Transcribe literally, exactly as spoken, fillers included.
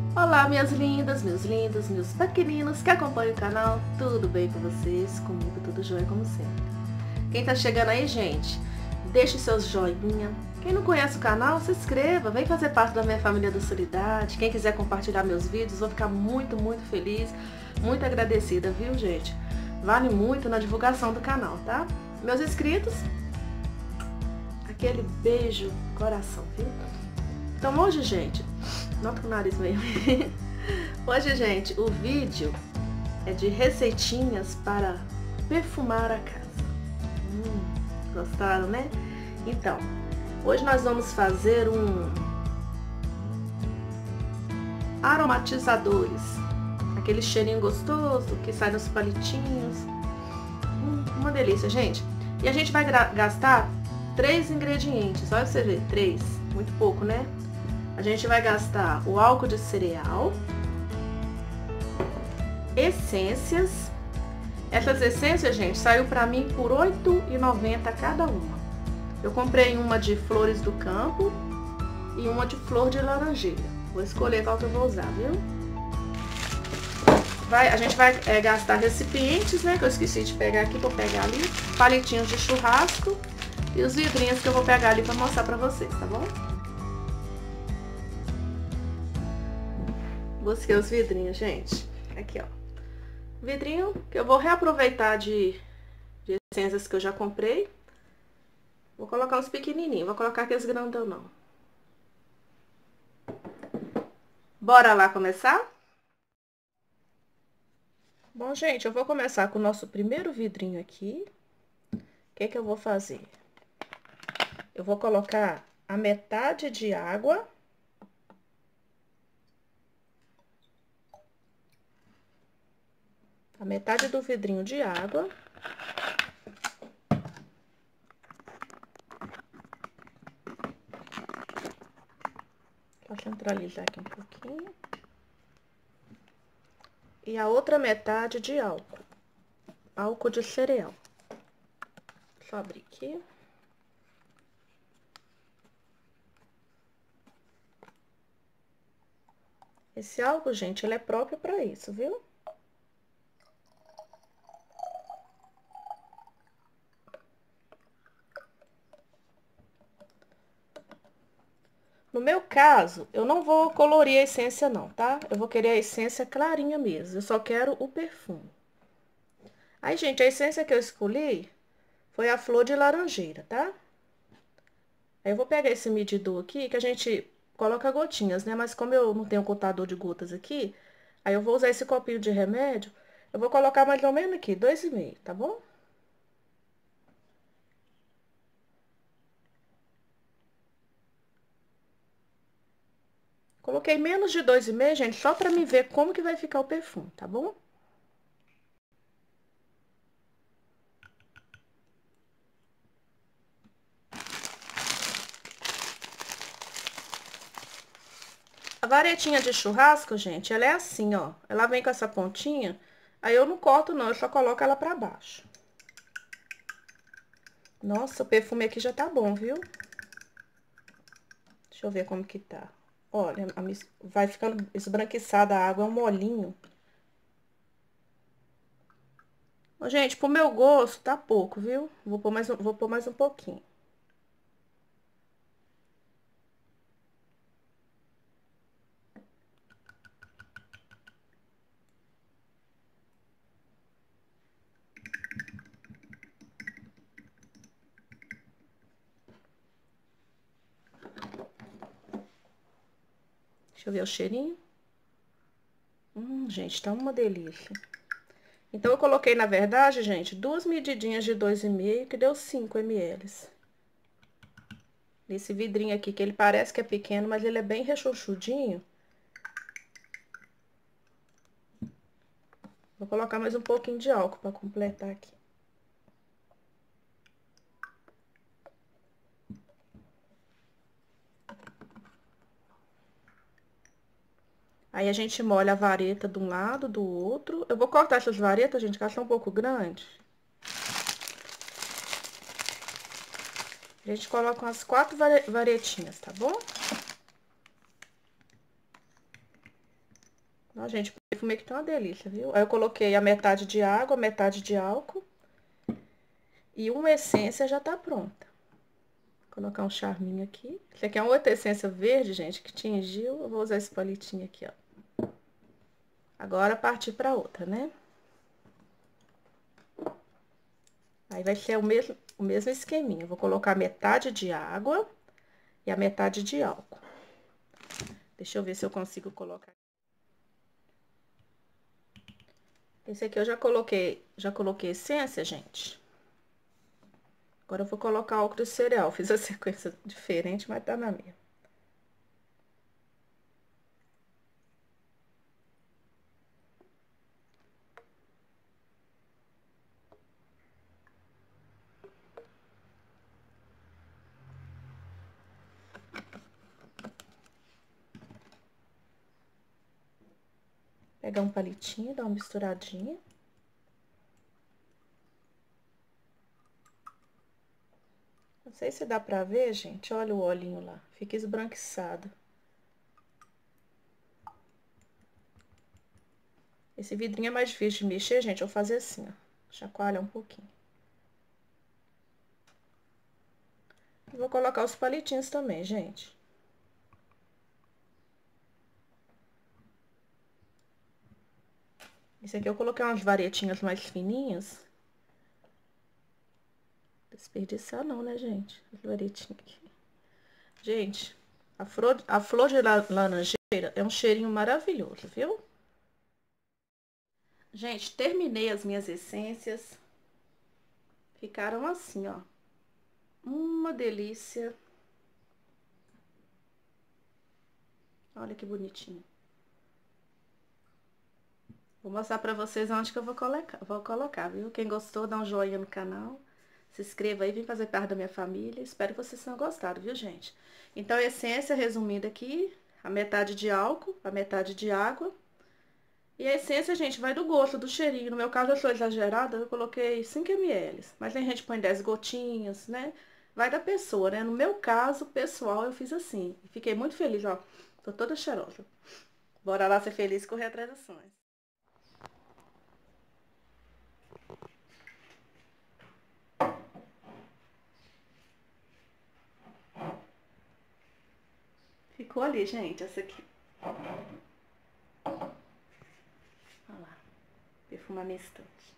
Olá, minhas lindas, meus lindos, meus pequeninos que acompanham o canal, tudo bem com vocês? Comigo tudo jóia como sempre. Quem tá chegando aí, gente, deixe seus joinha. Quem não conhece o canal, se inscreva, vem fazer parte da minha família da Solidade. Quem quiser compartilhar meus vídeos, vou ficar muito, muito feliz, muito agradecida, viu, gente? Vale muito na divulgação do canal, tá? Meus inscritos, aquele beijo no coração, viu? Então hoje, gente, nota com o nariz mesmo. Hoje, gente, o vídeo é de receitinhas para perfumar a casa. Hum, gostaram, né? Então, hoje nós vamos fazer um aromatizadores. Aquele cheirinho gostoso que sai nos palitinhos. Hum, uma delícia, gente. E a gente vai gastar três ingredientes. Olha pra você ver, três. Muito pouco, né? A gente vai gastar o álcool de cereal, essências. Essas essências, gente, saiu pra mim por oito reais e noventa centavos cada uma. Eu comprei uma de flores do campo e uma de flor de laranjeira. Vou escolher qual que eu vou usar, viu? Vai, a gente vai é, gastar recipientes, né, que eu esqueci de pegar aqui, vou pegar ali. Palitinhos de churrasco e os vidrinhos que eu vou pegar ali pra mostrar pra vocês, tá bom? Busquei os vidrinhos, gente. Aqui, ó. Vidrinho que eu vou reaproveitar de, de essências que eu já comprei. Vou colocar uns pequenininhos. Vou colocar aqueles grandão, não. Bora lá começar? Bom, gente, eu vou começar com o nosso primeiro vidrinho aqui. O que que eu vou fazer? Eu vou colocar a metade de água. A metade do vidrinho de água. Vou centralizar aqui um pouquinho. E a outra metade de álcool. Álcool de cereal. Deixa eu abrir aqui. Esse álcool, gente, ele é próprio para isso, viu? No meu caso, eu não vou colorir a essência não, tá? Eu vou querer a essência clarinha mesmo, eu só quero o perfume. Aí, gente, a essência que eu escolhi foi a flor de laranjeira, tá? Aí eu vou pegar esse medidor aqui, que a gente coloca gotinhas, né? Mas como eu não tenho contador de gotas aqui, aí eu vou usar esse copinho de remédio, eu vou colocar mais ou menos aqui, dois e meio, tá bom? Coloquei menos de dois e meio, gente, só pra me ver como que vai ficar o perfume, tá bom? A varetinha de churrasco, gente, ela é assim, ó. Ela vem com essa pontinha, aí eu não corto não, eu só coloco ela pra baixo. Nossa, o perfume aqui já tá bom, viu? Deixa eu ver como que tá. Olha, a mis... vai ficando esbranquiçada a água, é um molinho. Ô, gente, pro meu gosto, tá pouco, viu? Vou pôr mais um, vou pôr mais um pouquinho. Deixa eu ver o cheirinho. Hum, gente, tá uma delícia. Então, eu coloquei, na verdade, gente, duas medidinhas de dois e meio, que deu cinco mililitros. Nesse vidrinho aqui, que ele parece que é pequeno, mas ele é bem rechonchudinho. Vou colocar mais um pouquinho de álcool pra completar aqui. Aí, a gente molha a vareta de um lado, do outro. Eu vou cortar essas varetas, gente, que elas são um pouco grandes. A gente coloca umas quatro varetinhas, tá bom? Ó, gente, o perfume aqui tá uma delícia, viu? Aí eu coloquei a metade de água, a metade de álcool. E uma essência já tá pronta. Vou colocar um charminho aqui. Esse aqui é uma outra essência verde, gente, que tingiu. Eu vou usar esse palitinho aqui, ó. Agora partir pra outra, né? Aí vai ser o mesmo, o mesmo esqueminha. Eu vou colocar metade de água e a metade de álcool. Deixa eu ver se eu consigo colocar. Esse aqui eu já coloquei, já coloquei essência, gente. Agora eu vou colocar álcool de cereal. Fiz a sequência diferente, mas tá na minha. Pegar um palitinho, dar uma misturadinha. Não sei se dá pra ver, gente. Olha o olhinho lá. Fica esbranquiçado. Esse vidrinho é mais difícil de mexer, gente. Eu vou fazer assim, ó. Chacoalhar um pouquinho. E vou colocar os palitinhos também, gente. Esse aqui eu coloquei umas varetinhas mais fininhas. Desperdiçar não, né, gente? As varetinhas aqui. Gente, a flor, a flor de laranjeira é um cheirinho maravilhoso, viu? Gente, terminei as minhas essências. Ficaram assim, ó. Uma delícia. Olha que bonitinho. Vou mostrar pra vocês onde que eu vou colocar, vou colocar, viu? Quem gostou, dá um joinha no canal. Se inscreva aí, vem fazer parte da minha família. Espero que vocês tenham gostado, viu, gente? Então, a essência, resumindo aqui, a metade de álcool, a metade de água. E a essência, gente, vai do gosto, do cheirinho. No meu caso, eu sou exagerada, eu coloquei cinco mililitros. Mas tem gente que põe dez gotinhas, né? Vai da pessoa, né? No meu caso, pessoal, eu fiz assim. E fiquei muito feliz, ó. Tô toda cheirosa. Bora lá ser feliz e correr atrás dos sonhos. Ficou ali, gente, essa aqui. Olha lá. Perfumar minha estante.